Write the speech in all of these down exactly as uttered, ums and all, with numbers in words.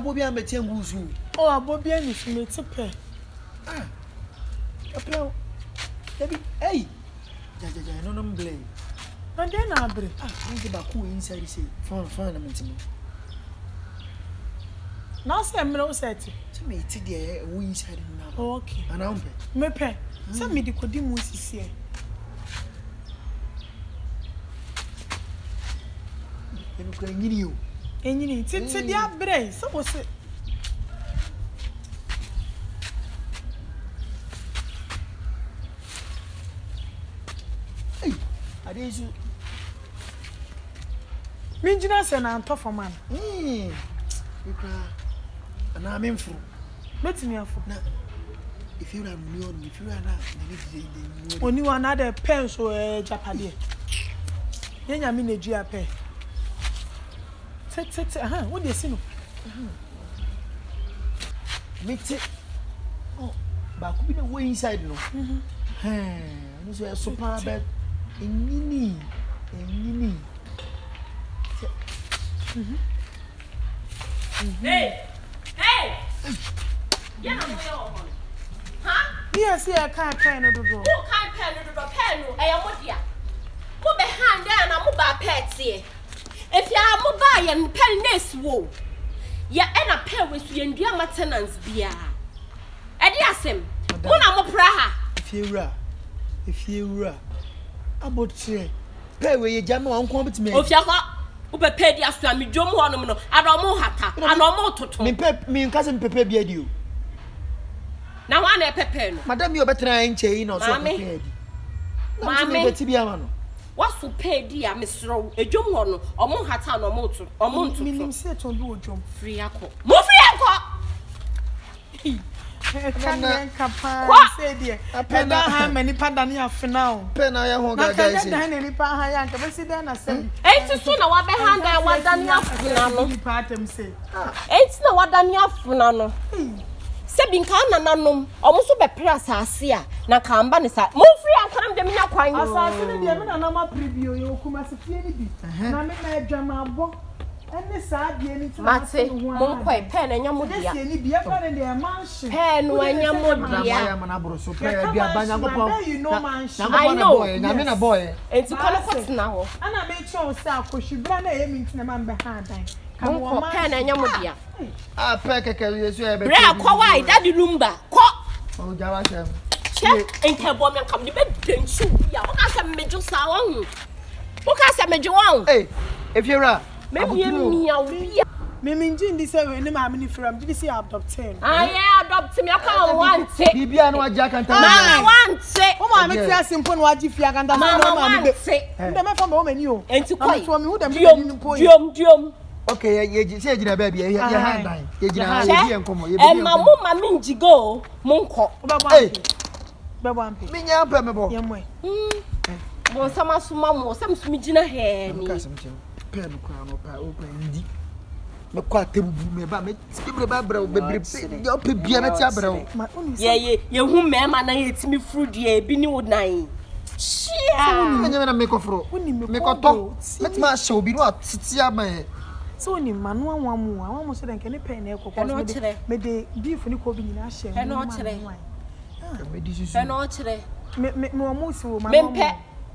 abobia meti nguzu oh abobia ni fi tepe ah apel Debbie hey ja ja ja no no mble na dey na abre ah ngi ba ku inside say fun fun na mentimo na say me no set so me ti dey wo inside na oh okay ana umpe me pe say me di kodi mu sisi e enu kra nyini o enyini ti ti di abre so wo se Adeju Minjina se na anto for man mm ikra ana memfru betimi afo na if you are money on if you are na na oni wa na de pen so eh japade yenya mi na dua pe tet tet aha wo de si no meti oh ba ku bi na wo inside no mhm eh no so super bed Enini, enini. Mhm. Hey, hey. Yeah, no more. Huh? Yes, yeah, can't pen no do. Who can't pen no do? Pen no. I am what ya. Who behind there na mo ba pet here. If you are mo ba yan pen nest wo. Ya e na pen we so yendua maintenance bia. E di asem. Mo na mo pra ha. If you ra. If you ra. Abotre pe we ye jama wan ko bitime ofiakọ wo pepe di aso ami dwom ho no no adomo hata anomo toto mi pe mi nkase mi pepe bia di o na wa na pepe no madam yo betra nche yi no so pepe di na mi beti bia ma no waso pe di a mesro edwom ho no omo hata no omo toto omo toto mi nim se to bi odwom free akọ mo free akọ Can kapa say there. Peda ha many pada ni afina o. Pena ya ho gaga ise. Na na ni pa ha ya nka be si there na say. Enti so na wa be hanga wa dani afina no. Ni pa atem say. Enti na wa dani afina no. Se bi nka na nanom, omo so be pre asase a na ka amba ne sa. Mo free akwaram de me nya kwan. Asase ne de me na na ma preview yo kuma se fie ni bi. Na me na adwama abo. Ene sa die ni ti mate mo nkoi pen enya modia de ni bia fa ne de mansion pen enya modia ya mana bro so pe bia banya go pa I know na me na boy enti kono kotena ho ana me che o se akohwibra na ye minti na ma mbe ha dan ka mo pen enya modia ah pe keke yesu e be bre akwa wai daddy lumba ko o jawa shem che enke bo me kam de be denchu bia o ka se meju sa won o ka se meju won eh if you ra me me me me me ndi se we ni ma me ni from did see adopt ten ah yeah adopt me ka want bibia no aja kan tan ma want o ma me ti asimpo no aji fia kan tan no ma me be nde me fa ma o mani o enti koi so me hu da me ni po diom diom okay ye ye se jina ba bia ye hand dan ye jina ye bi enkomo ye bi e ma mo ma me njigo mo nko eh be bo ampe me nya ampe me bo ye mo mo sama suma mo sam sumi jina he ni ka sam che pen kwa no pa o pa ndi me kwa tebubu me ba me tibre ba bra bebre yo pe bia na ti abra o ye ye ye hu me ma na ye timi fruit ye bi ni wodan shia me nya na me ko fro me ko to me ti ma show bi no atiti ama e so ni manu anwa mu anwa mu so de nke ne pen na ekoko me de beef ni ko bi nyina hye me no kire me di susu me no kire me me mo mu si wo ma me pe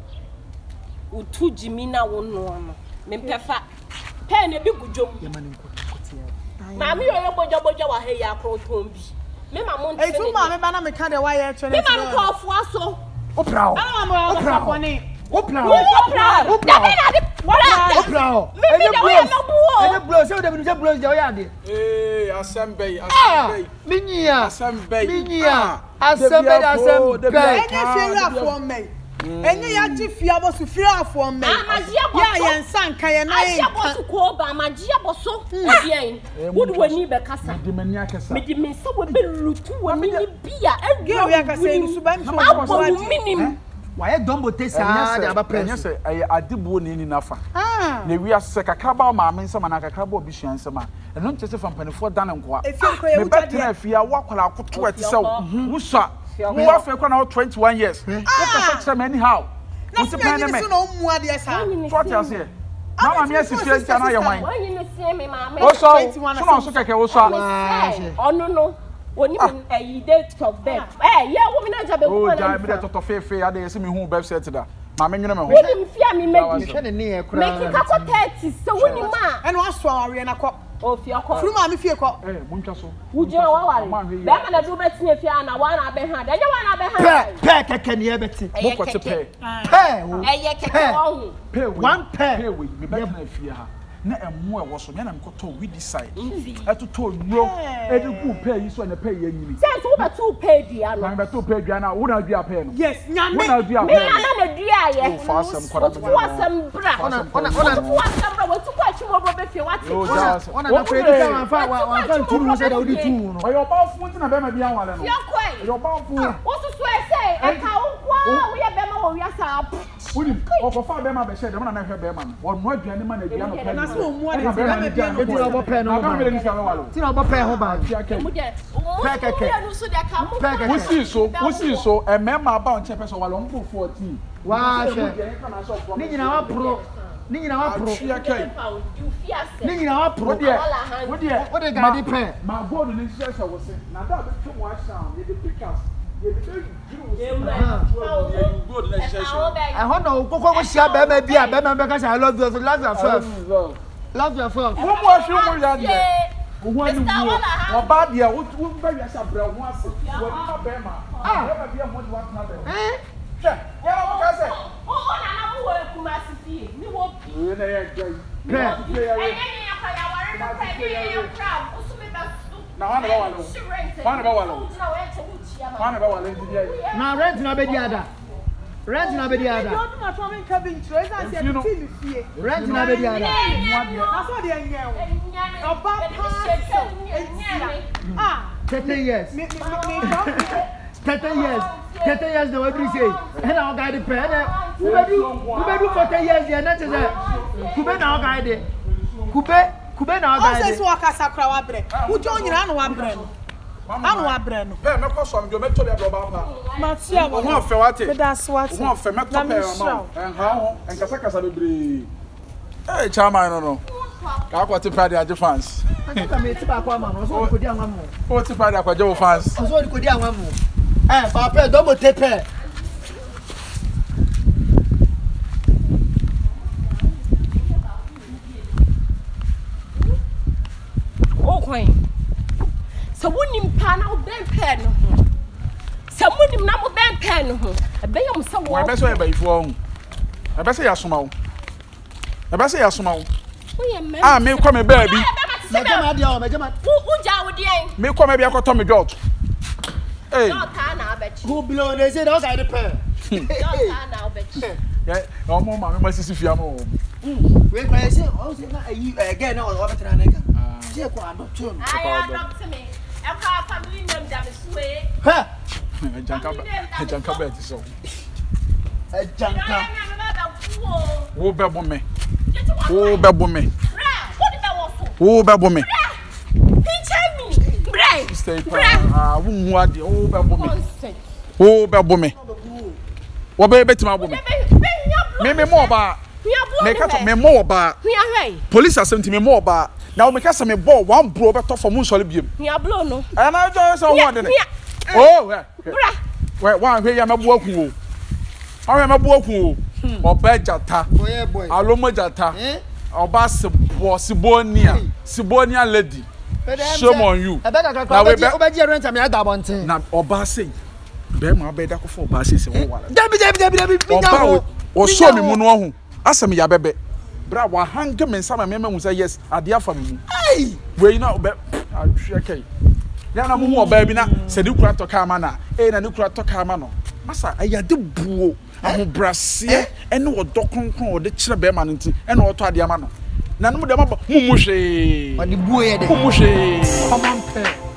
utu jimi na wo no no me pe fa pen e bi gudwom ye ma ni ko ma mi yo yo boja boja wa he ya kro tombi me ma mo ntse e tu ma me ba na me ka de wa ye twene me ma ko fo aso opra ana ma mo ka ko ni opra opra opra opra me me de wa no buo e de blow se de bi se blow je o ya de eh assembly assembly minyia assembly minyia assembly assembly enye fiera for me enye ya ji fia bo su fiera for me ya ye nsan kan ye na ye bo su ko ba magia bo so bien would wani be kasa de mani akasa me de me se we be lutu wani ni bia e ya kasa ni su ba mi so minim why dombo te sa de aba press enye se ay adibuo ne ni nafa ah na wi ase kakaba ma me nsema na kakaba obi hwan nsema eno nche se fampanefo dan nkoa me betre afia wakwala akoto ati se wusa wo wa fe kwa na twenty-one years wo ka se me anyhow na se me ni so na omu ade sa what you say na ma me asifie ntia na ye hwan Wọ́n ní sí mi máa me. o so so so keke o so Ọ̀nù no oni mi eyi date of birth eh ye wo mi na jabe ko na o ja me de toto fefe ade yesi me hu website da ma me nwene me ho woni mi fia mi medi hwe ne ne ye kra make ka ko thirty so woni ma ene waso aware na ko o fia ko furu ma mi fie ko eh muntwa so wujina wa ware be ma na du betie fia na wa na be ha da nya wa na be ha pe pe keke ne ye beti mo ko te pe pe wo eye keke wo pe one pe pe we me be na fie ha na emu e wo so nya na me ko to we decide eto to nro e de ku pe yi so na pe ye nyini sense wo be to pay dia no na be to pe dua na wo na dua pe no yes nyame wo na dua me pe na na dua ye o fa asem kwara be wo asem bra ona ona ona wo asem bra wo tu kwa chi wo bro be fie wate ona ona na pre di kan fa wa fa nturu se da odi tu no o yo ba fu ntina be ma bia wale no ya kwai yo ba fu wo su so e say e ka wo kwa wo ye be ma wo wi asa woni o ko fa be ma be she de mo na na hwe be ma no wo mo aduane ma na dua no pe na so mu ade be ma me bia no edi na obo pe no ba ti na obo pe ho ba mu de pe keke no so de ka mu pe keke wusi so wusi so e me ma ba on chepe so wale on pro fourteen wa she ni nyina wa pro ni nyina wa pro ya kai ni nyina wa pro wo de wo de wo de ga di pe ma go no ni share se wo se na da be twa mo asam ye de pickers ye de be I want to go go share be me bia be me be ka say I love you so love yourself love yourself wo mo ahwe mo ya de wo ani wo wo ba de wo wo ba wi asa bra ho ase wo ni ma be ma ah be ma bia mo de wa na be eh che ya wo ka say o o na na mo wo kuma asifie ni wo bi we na ya gai pe enye ni ya ka ya ware no pe ni ya crowd o su me ba su na wa na ba wale wa na ba wale wa na ba wale ndi ya na rent na be di ada rent na be di ada no na twa me ka bi ntro eza se ti mi fie rent na be di ada na so de enye o oba pa so ah thirty years me me me thirty years thirty years na we be say e na o guide pe na we do we do forty years there na say kube na o guide kube kube na o guide o se so akasa kra wa bre ujo nyina na wa bre no anu wa bre no be me ko so me me to be bro ba pa ma tia wo ho fe wate me da so wate wo ho fe me to pe ma en ha ho en kasa kasa bebre eh chama no no ka kwa ti pride age fans ka me ti ba kwa ma no so ko di anwa mo o ti pride akwa je fans so ko di anwa mo eh ba pe do mo te pe o kwan so wonim pa na wo ben pe no so wonim na mo ben pe no ho e be yom so wo wa be so e ba ifo ho e be se ya soma wo e be se ya soma wo ah me kwa me ba bi me jama dia o me jama wo ja wo dia me kwa me bi akoto me jot eh jot na abechi who blow they say don't guide pe jot na abechi yeah no mo ma me ma sisi fia mo we kwa say o say na ayi again na o betra na ka say ko adopt you I adopt me e kwa family name da me suwe ha janka janka bet so e janka wo be bo me wo be bo me wo be bo me stay ah wo hu ade wo be bo me wo be bo me wo be betima bo me me me mo ba me ka to me mo ba police assembly me mo ba na wo me ka se me bo one bro be to for mu nsole biem ya blow no e na jo so wo de ne oh bra we wan hwe ya mebo aku o wan mebo aku o oba jata boy boy alomo jata oba sebo sibonia sibonia lady shame on you na we be obaji rent am ya da bonten na oba say be ma be da ko for oba say se wo wala dabi dabi dabi dabi oba o show me mu no ho asem ya bebe bra wa hang me nsama me me hu say yes ade afa me mu ai we na oba ahwe kai ya na mu oba bi na se di kura to ka ma na e na ni kura to ka ma no masa ayade buo ahobrase ene wodo konkon wo de kire be ma nti ene wo to ade ama no na no mu de ma mu mu hwe ode buo ye de mu mu hwe common pe